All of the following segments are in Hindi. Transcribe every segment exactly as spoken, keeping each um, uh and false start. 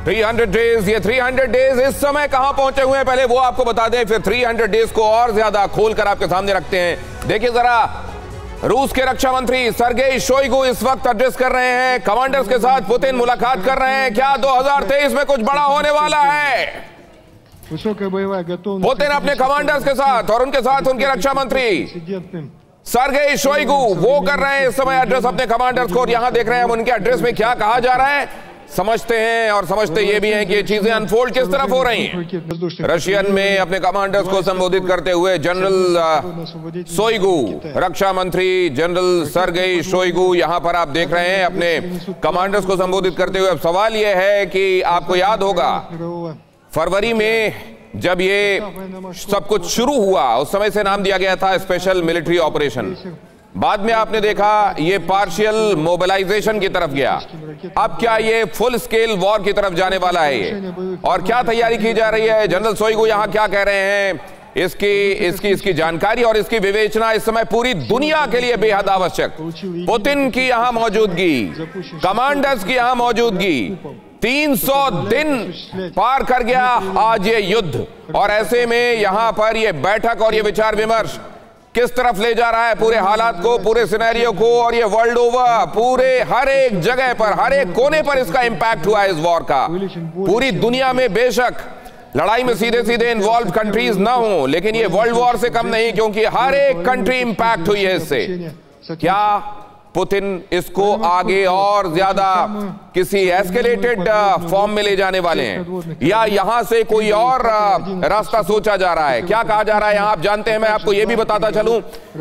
तीन सौ डेज, ये तीन सौ डेज इस समय कहां पहुंचे हुए हैं पहले वो आपको बता दें, फिर तीन सौ डेज को और ज्यादा खोलकर आपके सामने रखते हैं। देखिए जरा, रूस के रक्षा मंत्री सर्गेई शोइगु इस वक्त एड्रेस कर रहे हैं, कमांडर्स के साथ पुतिन मुलाकात कर रहे हैं। क्या दो हज़ार तेईस में कुछ बड़ा होने वाला है? पुतिन अपने कमांडर्स के साथ और उनके साथ उनके रक्षा मंत्री सर्गेई शोइगु वो कर रहे हैं इस समय एड्रेस अपने कमांडर्स को, और यहां देख रहे हैं हम उनके एड्रेस में क्या कहा जा रहा है। समझते हैं और समझते ये भी हैं कि ये चीजें अनफोल्ड किस तरफ हो रही हैं। रशियन में अपने कमांडर्स को संबोधित करते हुए जनरल शोइगु, रक्षा मंत्री जनरल सर्गेई शोइगु यहां पर आप देख रहे हैं अपने कमांडर्स को संबोधित करते हुए। अब सवाल यह है कि आपको याद होगा फरवरी में जब ये सब कुछ शुरू हुआ उस समय से नाम दिया गया था स्पेशल मिलिट्री ऑपरेशन। बाद में आपने देखा ये पार्शियल मोबिलाइजेशन की तरफ गया। अब क्या ये फुल स्केल वॉर की तरफ जाने वाला है ये, और क्या तैयारी की जा रही है? जनरल शोइगु यहां क्या कह रहे हैं, इसकी इसकी इसकी जानकारी और इसकी विवेचना इस समय पूरी दुनिया के लिए बेहद आवश्यक। पुतिन की यहां मौजूदगी, कमांडर्स की यहां मौजूदगी, तीन सौ दिन पार कर गया आज ये युद्ध, और ऐसे में यहां पर ये बैठक और ये विचार विमर्श किस तरफ ले जा रहा है पूरे हालात को, पूरे सिनेरियो को, और ये वर्ल्ड ओवर पूरे हर एक जगह पर, हर एक कोने पर इसका इंपैक्ट हुआ है इस वॉर का। पूरी दुनिया में बेशक लड़ाई में सीधे सीधे इन्वॉल्व कंट्रीज ना हो, लेकिन ये वर्ल्ड वॉर से कम नहीं, क्योंकि हर एक कंट्री इंपैक्ट हुई है इससे। क्या पुतिन इसको आगे और ज्यादा किसी एस्केलेटेड फॉर्म में ले जाने वाले हैं, या यहां से कोई और रास्ता सोचा जा रहा है? क्या कहा जा रहा है यहां आप जानते हैं। मैं आपको यह भी बताता चलूं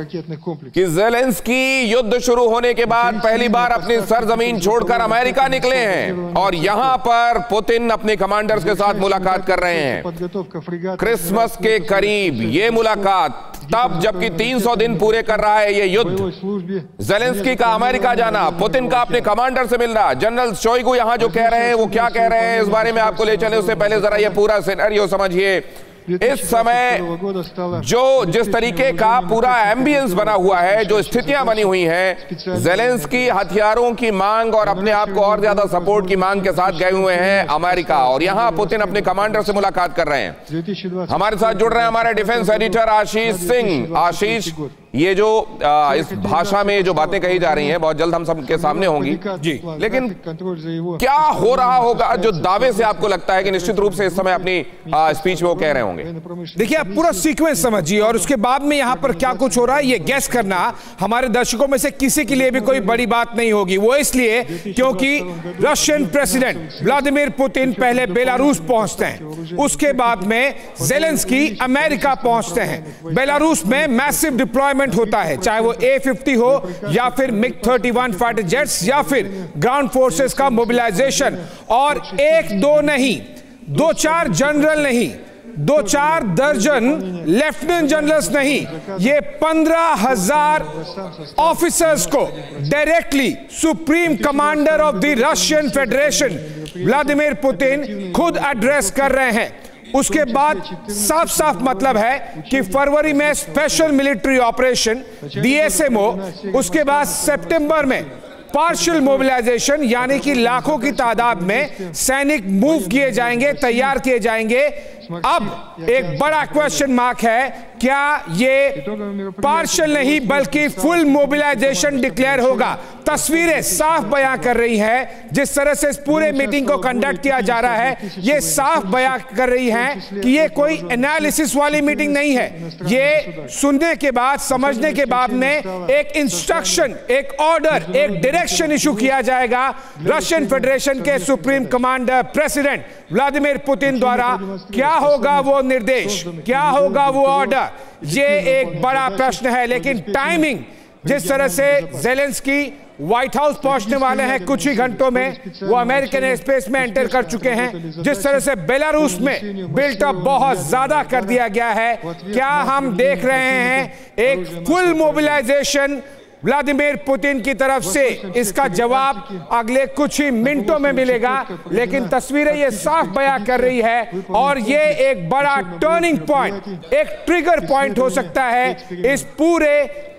कि ज़ेलेंस्की युद्ध शुरू होने के बाद पहली बार अपनी सरजमीन छोड़कर अमेरिका निकले हैं, और यहां पर पुतिन अपने कमांडर्स के साथ मुलाकात कर रहे हैं। क्रिसमस के करीब ये मुलाकात, तब जबकि तीन सौ दिन पूरे कर रहा है ये युद्ध। ज़ेलेंस्की का अमेरिका जाना, पुतिन का अपने कमांडर से मिलना, जनरल शोइगु यहां जो कह रहे हैं वो क्या कह रहे हैं इस बारे में आपको ले चले उससे पहले जरा ये पूरा सिनेरियो समझिए। इस समय जो जिस तरीके का पूरा एम्बियंस बना हुआ है, जो स्थितियां बनी हुई हैं, ज़ेलेंस्की हथियारों की मांग और अपने आप को और ज्यादा सपोर्ट की मांग के साथ गए हुए हैं अमेरिका, और यहां पुतिन अपने कमांडर से मुलाकात कर रहे हैं। हमारे साथ जुड़ रहे हैं हमारे डिफेंस एडिटर आशीष सिंह। आशीष, ये जो आ, इस भाषा में जो बातें कही जा रही हैं बहुत जल्द हम सबके सामने होंगी जी, लेकिन क्या हो रहा होगा जो दावे से आपको लगता है कि निश्चित रूप से इस समय अपनी स्पीच में वो कह रहे होंगे? देखिए, आप पूरा सीक्वेंस समझिए और उसके बाद में यहां पर क्या कुछ हो रहा है ये गेस करना हमारे दर्शकों में से किसी के लिए भी कोई बड़ी बात नहीं होगी। वो इसलिए क्योंकि रशियन प्रेसिडेंट व्लादिमीर पुतिन पहले बेलारूस पहुंचते हैं, उसके बाद में ज़ेलेंस्की अमेरिका पहुंचते हैं। बेलारूस में मैसिव डिप्लॉयमेंट होता है, चाहे वो ए फिफ्टी हो या फिर MiG thirty one fighter jets या फिर ग्राउंड फोर्सेस का मोबिलाइजेशन, और एक दो नहीं, दो चार जनरल नहीं, दो चार दर्जन लेफ्टिनेंट जनरल्स नहीं, ये पंद्रह हजार ऑफिसर्स को directly supreme commander of the Russian Federation Vladimir Putin खुद एड्रेस कर रहे हैं। उसके बाद साफ साफ मतलब है कि फरवरी में special military operation B S M O, उसके बाद सितंबर में पार्शियल मोबिलाइजेशन, यानी कि लाखों की तादाद में सैनिक मूव किए जाएंगे, तैयार किए जाएंगे। अब एक बड़ा क्वेश्चन मार्क है, क्या ये पार्शियल नहीं बल्कि फुल मोबिलाइजेशन डिक्लेयर होगा? तस्वीरें साफ बयां कर रही है, जिस तरह से इस पूरे मीटिंग को कंडक्ट किया जा रहा है, ये साफ बयां कर रही है कि ये कोई एनालिसिस वाली मीटिंग नहीं है। ये सुनने के बाद, समझने के बाद में एक इंस्ट्रक्शन, एक ऑर्डर, एक डायरेक्शन इशू किया जाएगा रशियन फेडरेशन के supreme commander president Vladimir Putin द्वारा। क्या होगा वो निर्देश, क्या होगा वो ऑर्डर, ये एक बड़ा प्रश्न है। लेकिन टाइमिंग, जिस तरह से ज़ेलेंस्की व्हाइट हाउस पहुंचने वाले हैं कुछ ही घंटों में, वो अमेरिकन स्पेस में एंटर कर चुके हैं, जिस तरह से बेलारूस में बिल्टअप बहुत ज्यादा कर दिया गया है, क्या हम देख रहे हैं एक फुल मोबिलाइजेशन व्लादिमीर पुतिन की तरफ से? इसका जवाब अगले कुछ ही मिनटों में मिलेगा, लेकिन तस्वीरें ये साफ बयां कर रही है, और ये एक बड़ा टर्निंग पॉइंट, एक ट्रिगर पॉइंट हो सकता है इस पूरे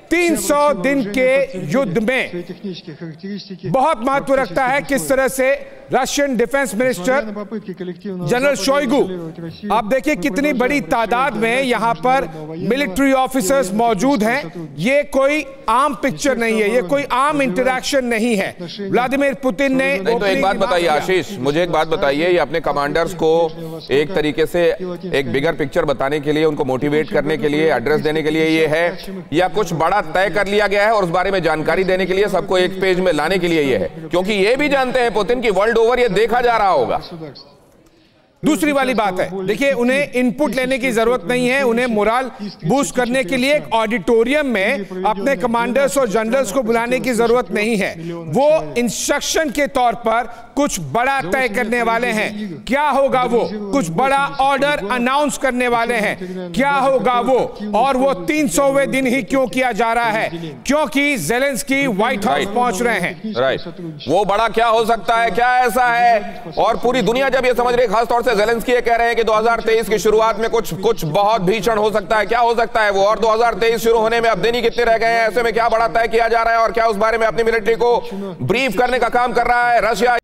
तीन सौ दिन के युद्ध में बहुत महत्व रखता है किस तरह से Russian defence minister general Shoigu, आप देखिए कितनी बड़ी तादाद में यहां पर मिलिट्री ऑफिसर्स मौजूद हैं। ये कोई आम पिक्चर नहीं है, ये कोई आम इंटरैक्शन नहीं है। व्लादिमीर पुतिन ने नहीं, तो एक बात बताइए आशीष, मुझे एक बात बताइए, ये अपने कमांडर्स को एक तरीके से एक बिगर पिक्चर बताने के लिए, उनको मोटिवेट करने के लिए, एड्रेस देने के लिए ये है, या कुछ बड़ा तय कर लिया गया है और उस बारे में जानकारी देने के लिए, सबको एक पेज में लाने के लिए ये है? क्योंकि ये भी जानते हैं पुतिन की वर्ल्ड ओवर ये देखा जा रहा होगा। दूसरी वाली बात है, देखिए उन्हें इनपुट लेने की जरूरत नहीं है, उन्हें मोरल बूस्ट करने के लिए एक ऑडिटोरियम में अपने कमांडर्स और जनरल्स को बुलाने की जरूरत नहीं है। वो इंस्ट्रक्शन के तौर पर कुछ बड़ा तय करने वाले हैं। क्या होगा वो? कुछ बड़ा ऑर्डर अनाउंस करने वाले हैं। क्या होगा वो? और वो तीन सौवें दिन ही क्यों किया जा रहा है? क्योंकि ज़ेलेंस्की व्हाइट हाउस पहुंच रहे हैं। राइट, वो बड़ा क्या हो सकता है, क्या ऐसा है? और पूरी दुनिया जब ये समझ रही है, खासतौर से ज़ेलेंस्की ये कह रहे हैं कि दो हज़ार तेईस की शुरुआत में कुछ कुछ बहुत भीषण हो सकता है। क्या हो सकता है वो? और दो हज़ार तेईस शुरू होने में अब दिन ही कितने रह गए हैं? ऐसे में क्या बड़ा तय किया जा रहा है और क्या उस बारे में अपनी मिलिट्री को ब्रीफ करने का काम कर रहा है रशिया?